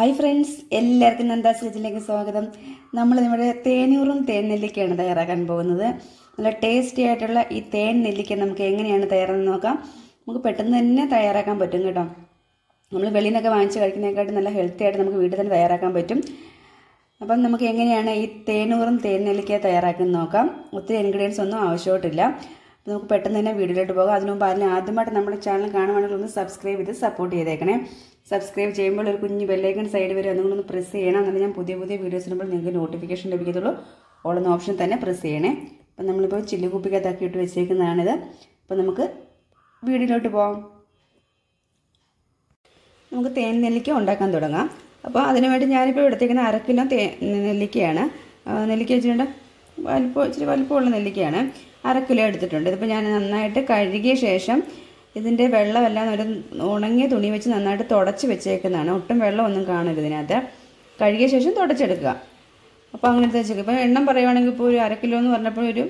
Hi friends, എല്ലാവർക്കും നന്ദാശ്രീജിലേക്ക് സ്വാഗതം. നമ്മൾ നമ്മുടെ തേനൂറും തേൻ നെല്ലിക്കയാണ് തയ്യാറാക്കാൻ പോകുന്നത്. നല്ല ടേസ്റ്റി ആയിട്ടുള്ള ഈ തേൻ നെല്ലിക്ക നമുക്ക് എങ്ങനെയാണ് തയ്യാറാന്ന് നോക്കാം. നമുക്ക് പെട്ടെന്ന് തന്നെ തയ്യാറാക്കാൻ പറ്റും കേട്ടോ. നമ്മൾ വെളിയിൽ നിന്നൊക്കെ വാങ്ങിച്ച് കഴിക്കുന്നതിനെക്കാട്ടും നല്ല ഹെൽത്തി ആയിട്ട് നമുക്ക് വീട്ടിൽ തന്നെ തയ്യാറാക്കാൻ പറ്റും. അപ്പം നമുക്ക് എങ്ങനെയാണ് ഈ തേനൂറും തേൻ നെല്ലിക്ക തയ്യാറാക്കുന്നത് നോക്കാം. ഒത്തിരി ഇൻഗ്രീഡിയൻസ് ഒന്നും ആവശ്യമായിട്ടില്ല. അപ്പോൾ നമുക്ക് പെട്ടെന്ന് തന്നെ വീഡിയോയിലോട്ട് പോകാം. അതിനു മുമ്പ് ആദ്യമായിട്ട് നമ്മുടെ ചാനൽ കാണുവാണെങ്കിൽ ഒന്ന് സബ്സ്ക്രൈബ് ചെയ്ത് സപ്പോർട്ട് ചെയ്തേക്കണേ. സബ്സ്ക്രൈബ് ചെയ്യുമ്പോൾ ഒരു കുഞ്ഞ് ബെല്ലൈക്കൺ സൈഡ് വരെ ഒന്നുകൂടി പ്രസ് ചെയ്യണം. എന്നാലും ഞാൻ പുതിയ വീഡിയോസ് ഇടുമ്പോൾ നിങ്ങൾക്ക് നോട്ടിഫിക്കേഷൻ ലഭിക്കത്തുള്ളൂ. ഓൾ എന്ന ഓപ്ഷൻ തന്നെ പ്രസ് ചെയ്യണേ. അപ്പം നമ്മളിപ്പോൾ ചില്ലി കുപ്പിക്കകത്താക്കി ഇട്ട് വെച്ചേക്കുന്നതാണിത്. അപ്പം നമുക്ക് വീഡിയോയിലോട്ട് പോകാം. നമുക്ക് തേൻ നെല്ലിക്ക ഉണ്ടാക്കാൻ തുടങ്ങാം. അപ്പോൾ അതിനുവേണ്ടി ഞാനിപ്പോൾ എടുത്തേക്കുന്ന 1/2 കിലോ നെല്ലിക്കയാണ്. നെല്ലിക്ക വെച്ചിട്ടുണ്ട് ഇച്ചിരി വലിപ്പമുള്ള നെല്ലിക്കയാണ്. 1/2 കിലോ എടുത്തിട്ടുണ്ട്. ഇതിപ്പോൾ ഞാൻ നന്നായിട്ട് കഴുകിയ ശേഷം ഇതിൻ്റെ വെള്ളമെല്ലാം ഒരു ഉണങ്ങിയ തുണി വെച്ച് നന്നായിട്ട് തുടച്ച് വെച്ചേക്കുന്നതാണ്. ഒട്ടും വെള്ളമൊന്നും കാണരുത് ഇതിനകത്ത്. കഴുകിയ ശേഷം തുടച്ചെടുക്കുക. അപ്പോൾ അങ്ങനെ എടുത്ത് വെച്ചേക്കുക. ഇപ്പോൾ എണ്ണം പറയുവാണെങ്കിൽ ഇപ്പോൾ ഒരു 1/2 കിലോ എന്ന് പറഞ്ഞപ്പോൾ ഒരു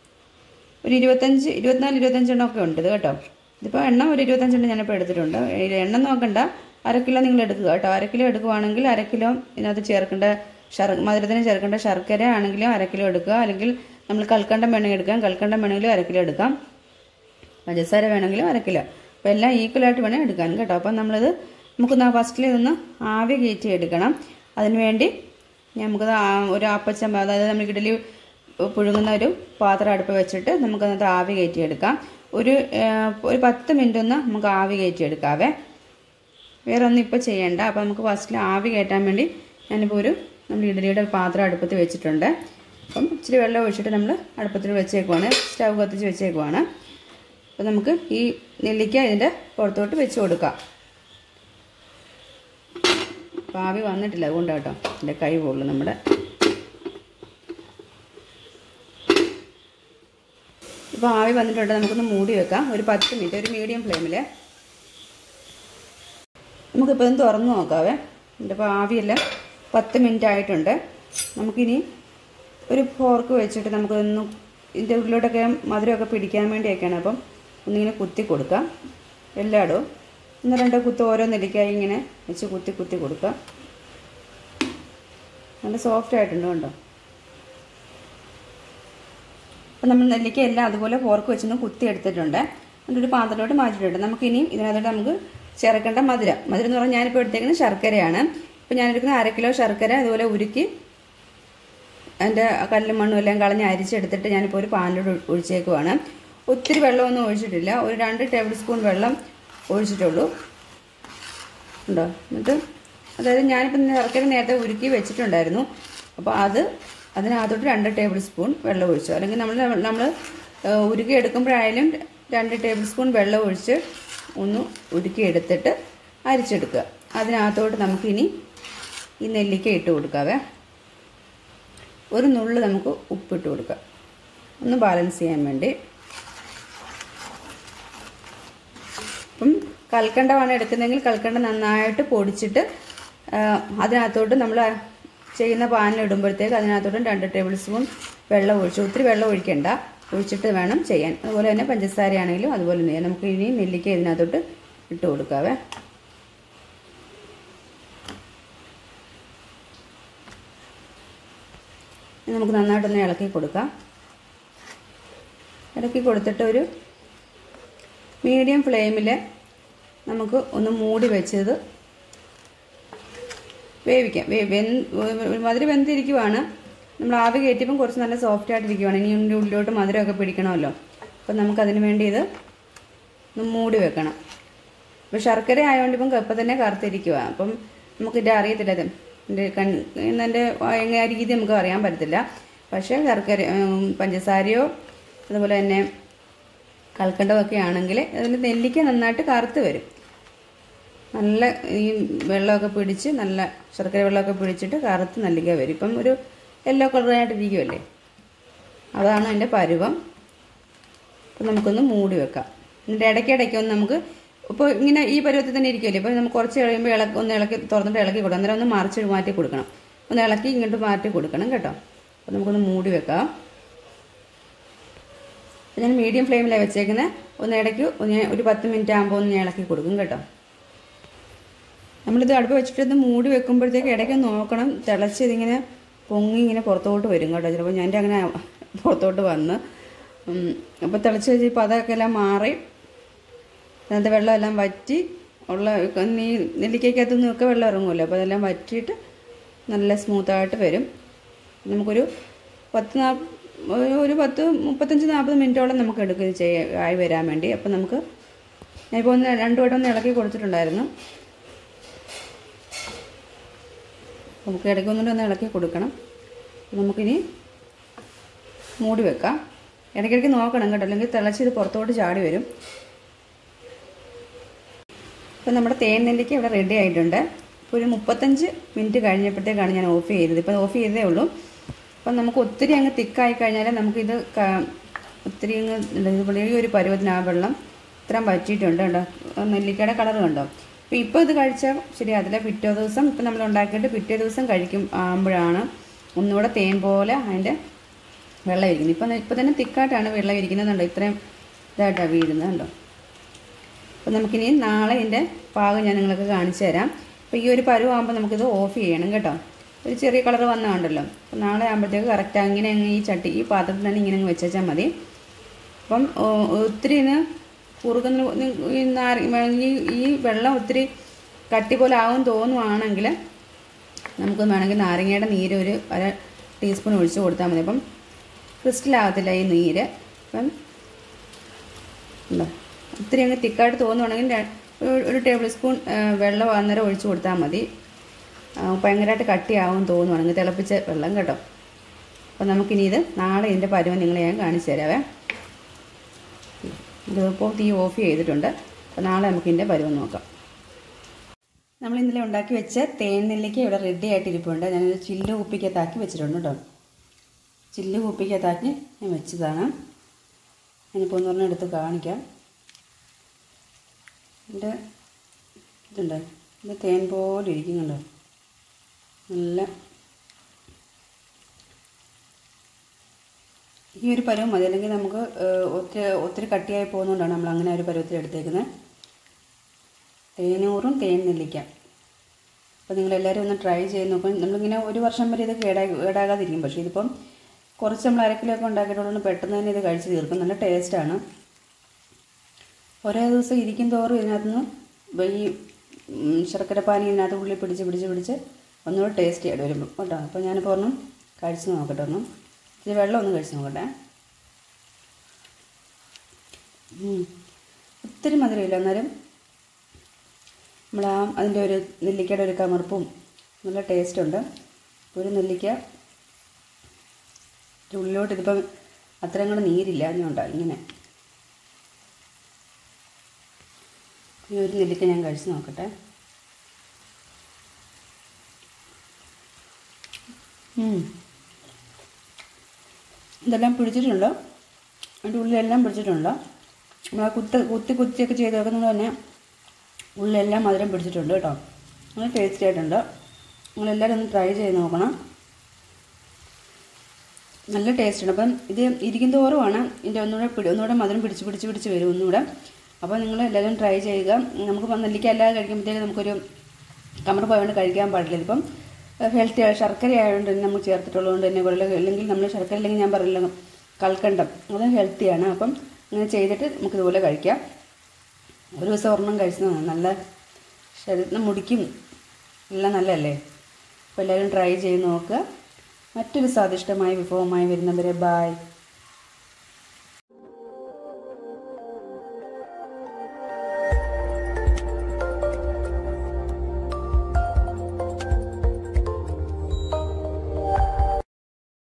24-25 എണ്ണമൊക്കെ ഉണ്ട് ഇത് കേട്ടോ. ഇതിപ്പോൾ എണ്ണം ഒരു 25 എണ്ണം ഞാനിപ്പോൾ എടുത്തിട്ടുണ്ട്. എണ്ണം നോക്കണ്ട, 1/2 കിലോ നിങ്ങൾ എടുക്കുക കേട്ടോ. 1/2 കിലോ എടുക്കുവാണെങ്കിൽ 1/2 കിലോ ഇതിനകത്ത് ചേർക്കേണ്ട മധുരത്തിന് ചേർക്കേണ്ട ശർക്കര ആണെങ്കിലും 1/2 കിലോ എടുക്കുക. അല്ലെങ്കിൽ നമ്മൾ കൽക്കണ്ടം വേണമെങ്കിൽ എടുക്കാം. കൽക്കണ്ടം വേണമെങ്കിലും 1/2 കിലോ എടുക്കാം. പഞ്ചസാര വേണമെങ്കിലും 1/2 കിലോ. അപ്പോൾ എല്ലാം ഈക്വലായിട്ട് വേണം എടുക്കാൻ കേട്ടോ. അപ്പം നമുക്കൊന്ന് ഫസ്റ്റിൽ ഇതൊന്ന് ആവി കയറ്റി എടുക്കണം. അതിനുവേണ്ടി നമുക്കത് ഒരു അപ്പച്ചമ്പ, അതായത് നമ്മൾ ഇഡലി പുഴുങ്ങുന്ന ഒരു പാത്രം അടുപ്പ് വെച്ചിട്ട് നമുക്കതിനകത്ത് ആവി കയറ്റി എടുക്കാം. ഒരു 10 മിനിറ്റ് ഒന്ന് നമുക്ക് ആവി കയറ്റി എടുക്കാവേ. വേറെ ഒന്നും ഇപ്പോൾ ചെയ്യേണ്ട. അപ്പോൾ നമുക്ക് ഫസ്റ്റിൽ ആവി കയറ്റാൻ വേണ്ടി ഞാനിപ്പോൾ നമ്മൾ ഇഡലിയുടെ പാത്രം അടുപ്പത്ത് വെച്ചിട്ടുണ്ട്. അപ്പം ഇച്ചിരി വെള്ളം ഒഴിച്ചിട്ട് നമ്മൾ അടുപ്പത്തിൽ വെച്ചേക്കുവാണ്, സ്റ്റൗ കത്തിച്ച് വെച്ചേക്കുവാണ്. അപ്പോൾ നമുക്ക് ഈ നെല്ലിക്ക ഇതിൻ്റെ പുറത്തോട്ട് വെച്ച് കൊടുക്കാം. അപ്പോൾ ആവി വന്നിട്ടില്ല, അതുകൊണ്ട് കേട്ടോ എൻ്റെ കൈ പോകുള്ളൂ നമ്മുടെ. ഇപ്പോൾ ആവി വന്നിട്ടുണ്ട്. നമുക്കൊന്ന് മൂടി വെക്കാം ഒരു 10 മിനിറ്റ്, ഒരു മീഡിയം ഫ്ലെയിമിൽ. നമുക്കിപ്പോൾ ഒന്ന് തുറന്ന് നോക്കാവേ. എൻ്റെ ഇപ്പോൾ ആവിയെല്ലാം 10 മിനിറ്റ് ആയിട്ടുണ്ട്. നമുക്കിനി ഒരു ഫോർക്ക് വെച്ചിട്ട് നമുക്കൊന്ന് ഇതിൻ്റെ ഉള്ളിലോട്ടൊക്കെ മധുരമൊക്കെ പിടിക്കാൻ വേണ്ടിയൊക്കെയാണ്. അപ്പം ഒന്നിങ്ങനെ കുത്തി കൊടുക്കാം. എല്ലായിടവും 1-2 കുത്ത് ഓരോ നെല്ലിക്കായി ഇങ്ങനെ വെച്ച് കുത്തി കൊടുക്കാം. നല്ല സോഫ്റ്റ് ആയിട്ടുണ്ട് കേട്ടോ. അപ്പം നമ്മൾ നെല്ലിക്ക എല്ലാം അതുപോലെ ഫോർക്ക് വെച്ചൊന്ന് കുത്തി എടുത്തിട്ടുണ്ട്. എന്നിട്ടൊരു പാത്രത്തിലോട്ട് മാറ്റിയിട്ടുണ്ട്. നമുക്കിനി ഇതിനകത്തോട്ട് നമുക്ക് ചേർക്കേണ്ട മധുരം എന്ന് പറഞ്ഞാൽ ഞാനിപ്പോൾ എടുത്തേക്കുന്നത് ശർക്കരയാണ്. ഇപ്പോൾ ഞാനെടുക്കുന്ന 1/2 കിലോ ശർക്കര അതുപോലെ ഉരുക്കി അതിൻ്റെ കല്ലും മണ്ണും എല്ലാം കളഞ്ഞ് അരിച്ചെടുത്തിട്ട് ഞാനിപ്പോൾ ഒരു പാനിലോട്ട് ഒഴിച്ചേക്കുവാണ്. ഒത്തിരി വെള്ളമൊന്നും ഒഴിച്ചിട്ടില്ല, ഒരു 2 ടേബിൾ സ്പൂൺ വെള്ളം ഒഴിച്ചിട്ടുള്ളൂ ഉണ്ടോ. എന്നിട്ട് അതായത് ഞാനിപ്പോൾ ശർക്കര നേരത്തെ ഉരുക്കി വെച്ചിട്ടുണ്ടായിരുന്നു. അപ്പോൾ അതിനകത്തോട്ട് 2 ടേബിൾ സ്പൂൺ വെള്ളം ഒഴിച്ചു. അല്ലെങ്കിൽ നമ്മൾ ഉരുക്കി എടുക്കുമ്പോഴായാലും 2 ടേബിൾ സ്പൂൺ വെള്ളം ഒഴിച്ച് ഒന്ന് ഉരുക്കി എടുത്തിട്ട് അരിച്ചെടുക്കുക. അതിനകത്തോട്ട് നമുക്കിനി ഈ നെല്ലിക്ക ഇട്ട് കൊടുക്കാവേ. ഒരു നുള്ള് നമുക്ക് ഉപ്പിട്ട് കൊടുക്കാം, ഒന്ന് ബാലൻസ് ചെയ്യാൻ വേണ്ടി. അപ്പം കൽക്കണ്ടമാണ് എടുക്കുന്നതെങ്കിൽ കൽക്കണ്ടം നന്നായിട്ട് പൊടിച്ചിട്ട് അതിനകത്തോട്ട് നമ്മൾ ചെയ്യുന്ന പാനിലിടുമ്പോഴത്തേക്ക് അതിനകത്തോട്ടും 2 ടേബിൾ സ്പൂൺ വെള്ളം ഒഴിച്ചു. ഒത്തിരി വെള്ളം ഒഴിക്കേണ്ട, ഒഴിച്ചിട്ട് വേണം ചെയ്യാൻ. അതുപോലെ തന്നെ പഞ്ചസാരയാണെങ്കിലും അതുപോലെ ചെയ്യാം. നമുക്ക് ഇനി നെല്ലിക്ക ഇതിനകത്തോട്ട് ഇട്ട് കൊടുക്കാവേ. നമുക്ക് നന്നായിട്ടൊന്ന് ഇളക്കി കൊടുക്കാം. ഇളക്കി കൊടുത്തിട്ട് ഒരു മീഡിയം ഫ്ലെയിമിൽ നമുക്ക് ഒന്ന് മൂടി വെച്ചത് വേവിക്കാം. മധുരം വെന്തിരിക്കുവാണ്. നമ്മൾ ആവി കയറ്റിയപ്പം കുറച്ച് നല്ല സോഫ്റ്റ് ആയിട്ടിരിക്കുവാണ്. ഇനി ഇതിൻ്റെ ഉള്ളിലോട്ട് മധുരമൊക്കെ പിടിക്കണമല്ലോ. അപ്പം നമുക്കതിന് വേണ്ടി ഇത് ഒന്ന് മൂടി വെക്കണം. ഇപ്പോൾ ശർക്കര ആയതുകൊണ്ട് ഇപ്പം ഇപ്പം തന്നെ കറുത്തിരിക്കുക. അപ്പം നമുക്കിത് അറിയത്തില്ല, ഇതിൻ്റെ എങ്ങനെ രീതി നമുക്ക് അറിയാൻ പറ്റത്തില്ല. പക്ഷേ ശർക്കര പഞ്ചസാരയോ അതുപോലെ തന്നെ കൽക്കണ്ടമൊക്കെ ആണെങ്കിൽ അതിൽ നെല്ലിക്ക നന്നായിട്ട് കറുത്ത് വരും. നല്ല ഈ വെള്ളമൊക്കെ പിടിച്ച് നല്ല ശർക്കര വെള്ളമൊക്കെ പിടിച്ചിട്ട് കറുത്ത് നെല്ലിക്ക വരും. ഇപ്പം ഒരു യെല്ലോ കളറായിട്ടിരിക്കുമല്ലേ, അതാണ് അതിൻ്റെ പരുവം. അപ്പം നമുക്കൊന്ന് മൂടി വെക്കാം. എന്നിട്ട് ഇടയ്ക്കിടയ്ക്കൊന്ന് നമുക്ക് ഇപ്പോൾ ഇങ്ങനെ ഈ പരുവത്തിൽ തന്നെ ഇരിക്കുമല്ലേ. ഇപ്പോൾ നമുക്ക് കുറച്ച് കഴിയുമ്പോൾ ഒന്ന് ഇളക്കി തുറന്നിട്ട് ഇളക്കി കൊടുക്കണം. അന്നേരം ഒന്ന് മറിച്ച് മാറ്റി കൊടുക്കണം, ഒന്ന് ഇളക്കി ഇങ്ങോട്ട് മാറ്റി കൊടുക്കണം കേട്ടോ. അപ്പോൾ നമുക്കൊന്ന് മൂടി വെക്കാം. ഞാൻ മീഡിയം ഫ്ലെയിമിലാണ് വെച്ചേക്കുന്നത്. ഒന്ന് ഇടയ്ക്ക് ഒരു 10 മിനിറ്റ് ആകുമ്പോൾ ഒന്ന് ഇളക്കി കൊടുക്കും കേട്ടോ. നമ്മളിത് അടുപ്പ് വെച്ചിട്ട് മൂടി വെക്കുമ്പോഴത്തേക്ക് ഇടയ്ക്ക് നോക്കണം, തിളച്ച് ഇതിങ്ങനെ പൊങ്ങി ഇങ്ങനെ പുറത്തോട്ട് വരും കേട്ടോ. ചിലപ്പോൾ ഞാൻ അങ്ങനെ പുറത്തോട്ട് വന്ന് അപ്പോൾ തിളച്ച് വെച്ച് അതൊക്കെ എല്ലാം മാറി അതിനകത്ത് വെള്ളമെല്ലാം വറ്റി ഉള്ള ഈ നെല്ലിക്കകത്തുനിന്നൊക്കെ വെള്ളം ഇറങ്ങുമല്ലോ. അപ്പോൾ അതെല്ലാം വറ്റിയിട്ട് നല്ല സ്മൂത്തായിട്ട് വരും. നമുക്കൊരു 35-40 മിനിറ്റോളം നമുക്ക് എടുക്കുക ആയി വരാൻ വേണ്ടി. അപ്പം നമുക്ക് ഞാനിപ്പോൾ 2 വട്ടം ഒന്ന് ഇളക്കി കൊടുത്തിട്ടുണ്ടായിരുന്നു. നമുക്ക് ഇടയ്ക്ക് ഒന്ന് ഇളക്കി കൊടുക്കണം. നമുക്കിനി മൂടി വെക്കാം. ഇടയ്ക്കിടയ്ക്ക് നോക്കണം കേട്ടോ, അല്ലെങ്കിൽ തിളച്ച് ഇത് പുറത്തോട്ട് ചാടി വരും. അപ്പോൾ നമ്മുടെ തേൻ നെല്ലിക്ക ഇവിടെ റെഡി ആയിട്ടുണ്ട്. ഇപ്പോൾ ഒരു 35 മിനിറ്റ് കഴിഞ്ഞപ്പോഴത്തേക്കാണ് ഞാൻ ഓഫ് ചെയ്തത്. ഇപ്പോൾ ഓഫ് ചെയ്തതേ ഉള്ളൂ. അപ്പം നമുക്ക് ഒത്തിരി അങ്ങ് തിക്കായി കഴിഞ്ഞാൽ നമുക്കിത് ഒത്തിരി അങ്ങ് ഈ ഒരു പരുവത്തിന് ആ വെള്ളം ഇത്രയും വറ്റിയിട്ടുണ്ട് കേട്ടോ. നെല്ലിക്കയുടെ കളർ കണ്ടോ. ഇപ്പോൾ ഇത് കഴിച്ചാൽ ശരിയാകത്തില്ല. പിറ്റേ ദിവസം ഇപ്പം നമ്മൾ ഉണ്ടാക്കിയിട്ട് പിറ്റേ ദിവസം കഴിക്കും ആകുമ്പോഴാണ് ഒന്നുകൂടെ തേൻ പോലെ അതിൻ്റെ വെള്ളം ഇരിക്കുന്നത്. ഇപ്പം തന്നെ തിക്കായിട്ടാണ് വെള്ളം ഇരിക്കുന്നതുണ്ടോ, ഇത്രയും ഇതായിട്ടാണ് വീഴുന്നത് കണ്ടോ. അപ്പോൾ നമുക്കിനി നാളെ ഇതിൻ്റെ പാകം ഞാൻ നിങ്ങൾക്ക് കാണിച്ചു തരാം. അപ്പോൾ ഈ ഒരു പരുവാകുമ്പോൾ നമുക്കിത് ഓഫ് ചെയ്യണം കേട്ടോ. ഒരു ചെറിയ കളർ വന്നതുണ്ടല്ലോ. അപ്പോൾ നാളെ ആകുമ്പോഴത്തേക്ക് കറക്റ്റ് അങ്ങനെ അങ്ങ് ഈ പാത്രത്തിൽ തന്നെ ഇങ്ങനെ അങ്ങ് വെച്ചാൽ മതി. അപ്പം ഒത്തിരി കുറുകുന്ന ഈ വെള്ളം ഒത്തിരി കട്ടി പോലെ ആവും തോന്നുവാണെങ്കിൽ നമുക്ക് വേണമെങ്കിൽ നാരങ്ങയുടെ നീര് ഒരു 1/2 ടീസ്പൂൺ ഒഴിച്ച് കൊടുത്താൽ മതി. അപ്പം ക്രിസ്റ്റലാകത്തില്ല ഈ നീര്. അപ്പം എന്താ ഒത്തിരി അങ്ങ് തിക്കായിട്ട് തോന്നുവാണെങ്കിൽ ഒരു ടേബിൾ സ്പൂൺ വെള്ളം അന്നേരം ഒഴിച്ച് കൊടുത്താൽ മതി. ഭയങ്കരമായിട്ട് കട്ടിയാവും തോന്നുവാണെങ്കിൽ തിളപ്പിച്ച വെള്ളം കേട്ടോ. അപ്പോൾ നമുക്കിനി ഇത് നാളെ ഇതിൻ്റെ പരുവം നിങ്ങളെ ഞാൻ കാണിച്ചു തരാവേ. ഇതിപ്പോൾ തീ ഓഫ് ചെയ്തിട്ടുണ്ട്. അപ്പോൾ നാളെ നമുക്ക് ഇതിൻ്റെ പരുവം നോക്കാം. നമ്മൾ ഇന്നലെ ഉണ്ടാക്കി വെച്ച തേൻ നെല്ലിക്ക ഇവിടെ റെഡി ആയിട്ടിരിപ്പുണ്ട്. ഞാനൊരു ചില്ല് കുപ്പിക്കകത്താക്കി വെച്ചിട്ടുണ്ട് കേട്ടോ. ചില്ല് കുപ്പിക്കകത്താക്കി ഞാൻ വെച്ചതാണ്. ഞാനിപ്പോൾ ഒന്ന് പറഞ്ഞാൽ എടുത്ത് കാണിക്കാം. ഇതിൻ്റെ ഇതുണ്ട്, ഇത് തേൻ പോലെ ഇരിക്കുന്നുണ്ടോ, നല്ല ഈ ഒരു പരുവം മതി. അല്ലെങ്കിൽ നമുക്ക് ഒത്തിരി കട്ടിയായി പോകുന്നതുകൊണ്ടാണ് നമ്മൾ അങ്ങനെ ഒരു പരുവത്തിൽ എടുത്തേക്കുന്നത്. തേനൂറും തേൻ നെല്ലിക്ക. അപ്പോൾ നിങ്ങളെല്ലാവരും ഒന്ന് ട്രൈ ചെയ്ത് നോക്കാം. നമ്മളിങ്ങനെ 1 വർഷം വരെ ഇത് കേടാകാതിരിക്കും. പക്ഷേ ഇതിപ്പം കുറച്ച് നമ്മൾ 1/2 കിലോ ഒക്കെ ഉണ്ടാക്കിയിട്ടുള്ളൂ, പെട്ടെന്ന് തന്നെ ഇത് കഴിച്ച് തീർക്കും. നല്ല ടേസ്റ്റാണ്. ഓരോ ദിവസം ഇരിക്കും തോറും ഇതിനകത്തുനിന്ന് ഈ ശർക്കര പാനി ഇതിനകത്ത് ഉള്ളിൽ പിടിച്ച് ഒന്നുകൂടെ ടേസ്റ്റ് ആയിട്ട് വരും കേട്ടോ. അപ്പോൾ ഞാനിപ്പോൾ ഒന്നും കഴിച്ച് നോക്കട്ടെ. ഇച്ചിരി വെള്ളം ഒന്ന് കഴിച്ച് നോക്കട്ടെ. ഒത്തിരി മധുരമില്ല, എന്നാലും അതിൻ്റെ ഒരു നെല്ലിക്കയുടെ ഒരു കമർപ്പും നല്ല ടേസ്റ്റുണ്ട്. ഒരു നെല്ലിക്ക ഉള്ളിലോട്ട് ഇതിപ്പം അത്രയും കൂടെ നീരില്ല, അതുകൊണ്ടാണ് ഇങ്ങനെ. ഈ ഒരു നെല്ലിക്ക ഞാൻ കഴിച്ച് നോക്കട്ടെ. ഇതെല്ലാം പിടിച്ചിട്ടുണ്ട്, അതിൻ്റെ ഉള്ളിലെല്ലാം പിടിച്ചിട്ടുണ്ട്. നമ്മൾ കുത്തിയൊക്കെ ചെയ്ത് വെക്കുന്നത് തന്നെ ഉള്ളിലെല്ലാം മധുരം പിടിച്ചിട്ടുണ്ട് കേട്ടോ. നല്ല ടേസ്റ്റി ആയിട്ടുണ്ട്. നിങ്ങളെല്ലാവരും ഒന്ന് ട്രൈ ചെയ്ത് നോക്കണം. നല്ല ടേസ്റ്റുണ്ട്. അപ്പം ഇത് ഇരിക്കും തോറുമാണ് ഇതിൻ്റെ ഒന്നുകൂടെ മധുരം പിടിച്ച് വരും ഒന്നുകൂടെ. അപ്പോൾ നിങ്ങൾ എല്ലാവരും ട്രൈ ചെയ്യുക. നമുക്ക് നെല്ലിക്ക അല്ലാതെ കഴിക്കുമ്പോഴത്തേക്ക് നമുക്കൊരു കമർ പോയതുകൊണ്ട് കഴിക്കാൻ പാടില്ല. ഇതിപ്പം ഹെൽത്തി ശർക്കര ആയതുകൊണ്ട് തന്നെ നമുക്ക് ചേർത്തിട്ടുള്ളതുകൊണ്ട് തന്നെ കുഴൽ, അല്ലെങ്കിൽ നമ്മൾ ശർക്കര ഇല്ലെങ്കിൽ ഞാൻ പറഞ്ഞില്ല കൽക്കണ്ടം, അതും ഹെൽത്തിയാണ്. അപ്പം ഇങ്ങനെ ചെയ്തിട്ട് നമുക്കിതുപോലെ കഴിക്കാം. ഒരു ദിവസം ഒരെണ്ണം കഴിച്ചതാണ്. നല്ല ശരീരത്തിന് മുടിക്കും എല്ലാം നല്ലതല്ലേ. അപ്പോൾ എല്ലാവരും ട്രൈ ചെയ്ത് നോക്കുക. മറ്റൊരു സ്വാദിഷ്ടമായ വിഭവമായി വരുന്നവരെ ബായ്.